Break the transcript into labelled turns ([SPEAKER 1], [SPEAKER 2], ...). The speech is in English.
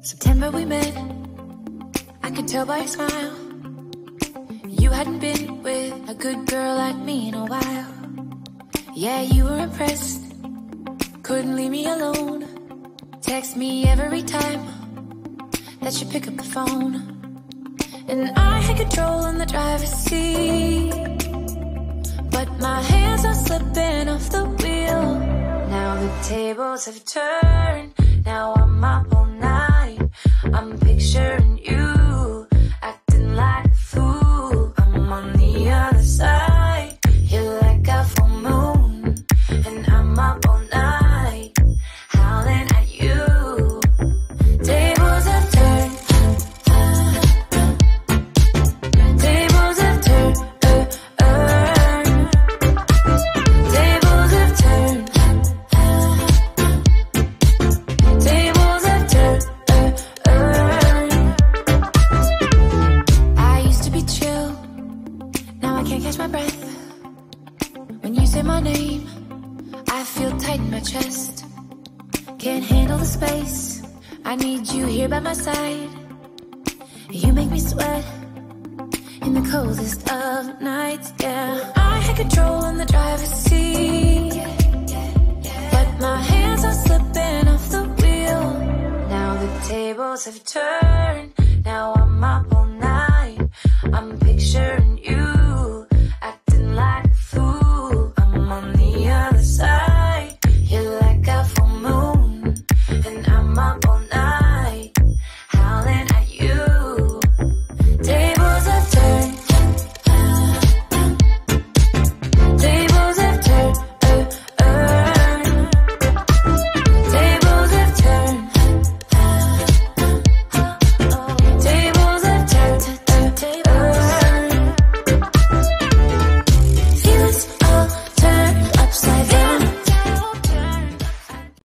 [SPEAKER 1] September we met, I could tell by your smile. You hadn't been with a good girl like me in a while. Yeah, you were impressed, couldn't leave me alone. Text me every time that you pick up the phone. And I had control in the driver's seat, but my hands are slipping off the wheel. Now the tables have turned, now I'm up all night. I'm picturing you, acting like a fool. I'm on the other side, you're like a full moon, and I'm up all night, howling at you. Tables have turned, tables have turned, tables have turned, tables have turned. I used to be chill, now I can't catch my breath. When you say my name, I feel tight in my chest. Can't handle the space, I need you here by my side. You make me sweat in the coldest of nights, yeah. I had control in the driver's seat, but my hands are slipping off the wheel. Now the tables have turned,